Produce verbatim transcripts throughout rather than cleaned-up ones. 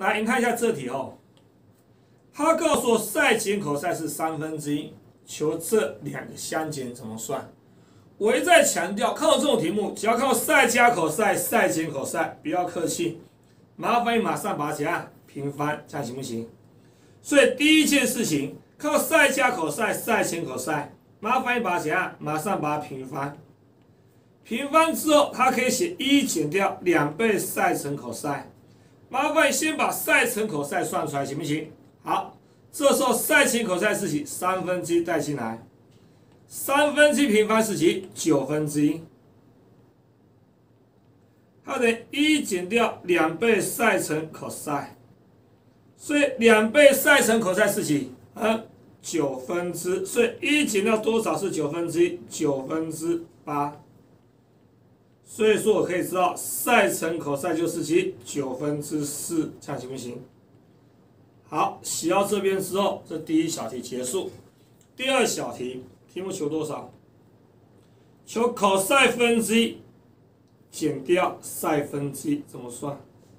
来，你看一下这题哦，他告诉我 sin 减 cos 是三分之一，求这两个相减怎么算？我一再强调，看到这种题目，只要看到 sin 加 cos、sin 减 cos， 不要客气，麻烦你马上把它怎样平方，这样行不行？所以第一件事情，看到 sin 加 cos、sin 减 cos， 麻烦你把它怎样，马上把它平方。平方之后，它可以写一减掉两倍 sin 乘 cos， 麻烦你先把 sin 乘 cos 算出来，行不行？好，这时候 sin 减 cos 是几？三分之一带进来，三分之一平方是几？九分之一。它等于一减掉两倍 sin 乘 cos， 所以两倍 sin 乘 cos 是几？嗯，九分之，所以一减掉多少是九分之一？九分之八。所以说我可以知道 sin 乘 cos 就是几？九分之四，这样行不行？好，写到这边之后，这第一小题结束。第二小题，题目求多少？求 cos 分之一减掉 sin 分之一，怎么算？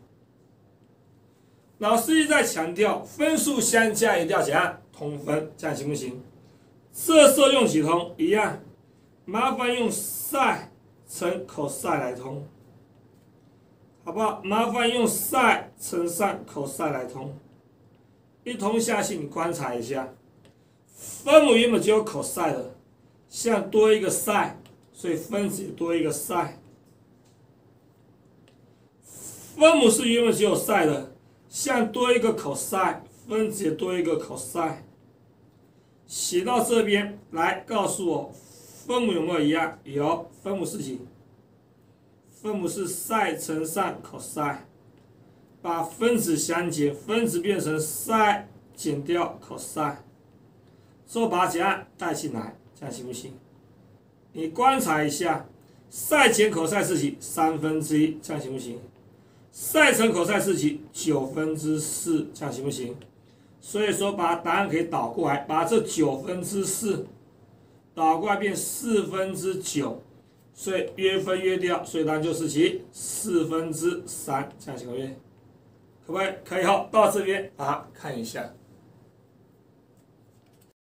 老师一再强调，分数相加一定要怎样？通分，这样行不行？这时候用几通？一样，麻烦用 sin 乘 cos 来通，好不好？麻烦用 sin 乘上 cos 来通，一通下去，你观察一下，分母原本就有 cos 的，像多一个 sin， 所以分子也多一个 sin。分母是原本就有 sin 的，像多一个 cos， 分子也多一个 cos。写到这边来，告诉我。分母有没有一样？有，分母是几？分母是 sin 乘上 cos， 把分子相减，分子变成 sin 减掉 cos， 之后把它怎样带进来，这样行不行？你观察一下 ，sin 减 cos 是几？三分之一，这样行不行 ？sin 乘 cos 是几？九分之四，这样行不行？所以说把答案可以倒过来，把这九分之四。倒过来变四分之九，所以约分约掉，所以答案就是几？四分之三，这样行不行？可不可以？可以。好，到这边把它看一下。